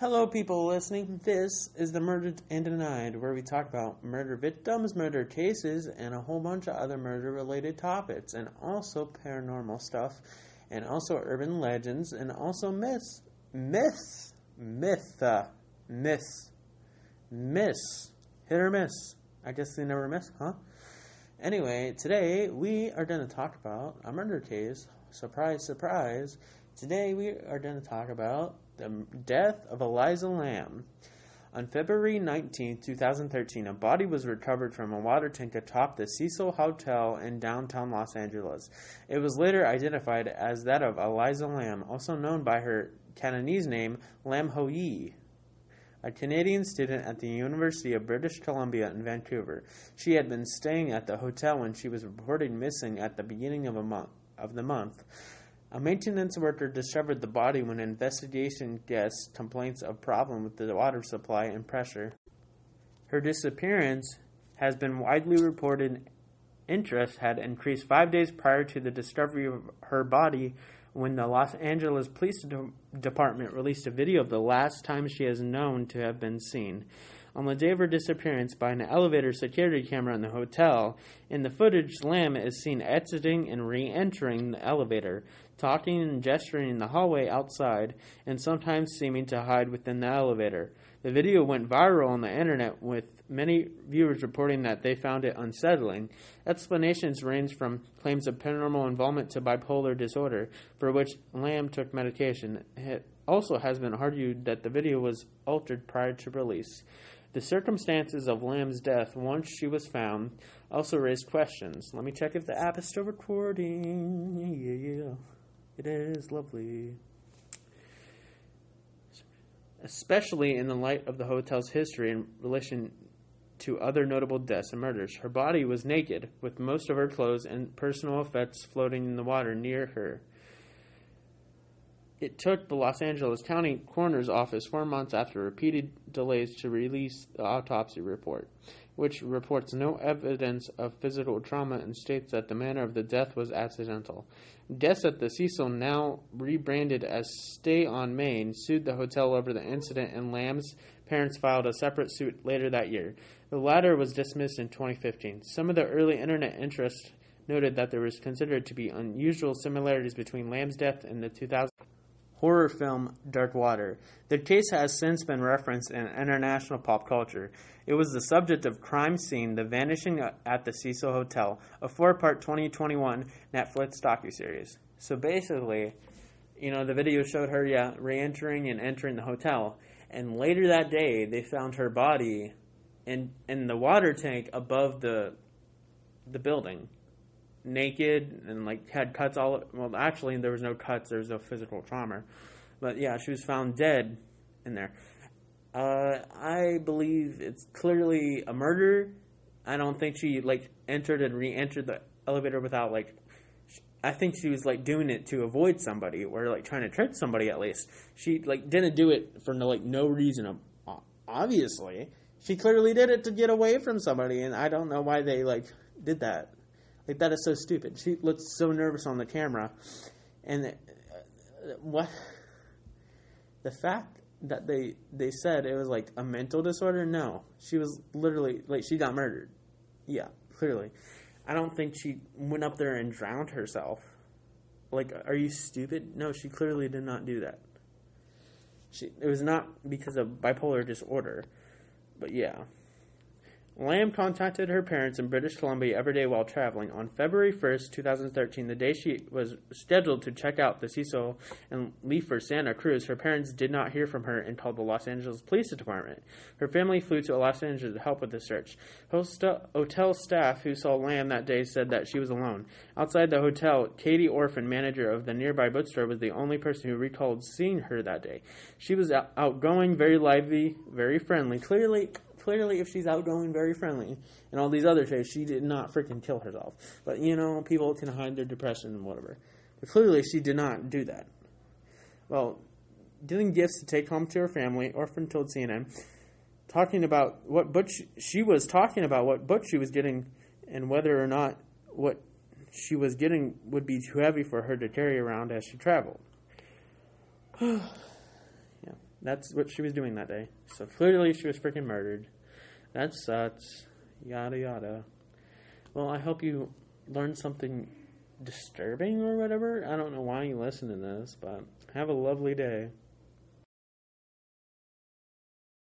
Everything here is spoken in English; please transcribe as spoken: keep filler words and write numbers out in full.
Hello, people listening. This is the Murdered and Denied, where we talk about murder victims, murder cases, and a whole bunch of other murder-related topics, and also paranormal stuff, and also urban legends, and also myths. Myths. Myth. Uh, myths. Miss. Hit or miss. I guess they never miss, huh? Anyway, today we are going to talk about a murder case. Surprise, surprise. Today we are going to talk about the death of Eliza Lam. On February nineteenth, twenty thirteen, a body was recovered from a water tank atop the Cecil Hotel in downtown Los Angeles. It was later identified as that of Eliza Lam, also known by her Cantonese name, Lam Ho Yi, a Canadian student at the University of British Columbia in Vancouver. She had been staying at the hotel when she was reported missing at the beginning of a month of the month. A maintenance worker discovered the body when investigation guessed complaints of problem with the water supply and pressure. Her disappearance has been widely reported. Interest had increased five days prior to the discovery of her body when the Los Angeles Police De- Department released a video of the last time she is known to have been seen. On the day of her disappearance, by an elevator security camera in the hotel, in the footage, Lam is seen exiting and re-entering the elevator, talking and gesturing in the hallway outside, and sometimes seeming to hide within the elevator. The video went viral on the internet, with many viewers reporting that they found it unsettling. Explanations range from claims of paranormal involvement to bipolar disorder, for which Lam took medication. It also has been argued that the video was altered prior to release. The circumstances of Lam's death, once she was found, also raised questions. Let me check if the app is still recording. Yeah, yeah. It is lovely. Especially in the light of the hotel's history in relation to other notable deaths and murders. Her body was naked, with most of her clothes and personal effects floating in the water near her. It took the Los Angeles County Coroner's Office four months after repeated delays to release the autopsy report, which reports no evidence of physical trauma and states that the manner of the death was accidental. Guests at the Cecil, now rebranded as Stay on Main, sued the hotel over the incident, and Lam's parents filed a separate suit later that year. The latter was dismissed in twenty fifteen. Some of the early internet interest noted that there was considered to be unusual similarities between Lam's death and the two thousand horror film Dark Water. The case has since been referenced in international pop culture. It was the subject of Crime Scene: The Vanishing at the Cecil Hotel, a four-part twenty twenty-one Netflix docuseries. So basically, you know, the video showed her, yeah, re-entering and entering the hotel. And later that day, they found her body in in the water tank above the the building, naked, and like had cuts all. Well, actually, there was no cuts. There was no physical trauma, but yeah, she was found dead in there. Uh, I believe it's clearly a murder. I don't think she like entered and re-entered the elevator without like. I think she was like doing it to avoid somebody, or like trying to trick somebody at least. She like didn't do it for no, like no reason. Obviously, she clearly did it to get away from somebody, and I don't know why they like did that. Like, that is so stupid. She looked so nervous on the camera. And uh, what? The fact that they they said it was, like, a mental disorder? No. She was literally, like, she got murdered. Yeah, clearly. I don't think she went up there and drowned herself. Like, are you stupid? No, she clearly did not do that. She, it was not because of bipolar disorder. But, yeah. Lam contacted her parents in British Columbia every day while traveling. On February first, twenty thirteen, the day she was scheduled to check out the Cecil and leave for Santa Cruz, her parents did not hear from her and called the Los Angeles Police Department. Her family flew to Los Angeles to help with the search. Hotel staff who saw Lam that day said that she was alone. Outside the hotel, Katie Orphan, manager of the nearby bookstore, was the only person who recalled seeing her that day. She was outgoing, very lively, very friendly. Clearly... Clearly, if she's outgoing, very friendly, and all these other traits, she did not freaking kill herself. But, you know, people can hide their depression and whatever. But clearly, she did not do that. Well, giving gifts to take home to her family, Orphan told C N N, talking about what book she, she was talking about, what book she was getting, and whether or not what she was getting would be too heavy for her to carry around as she traveled. Yeah. That's what she was doing that day. So clearly she was freaking murdered. That sucks. Yada yada. Well, I hope you learned something disturbing or whatever. I don't know why you listen to this, but have a lovely day.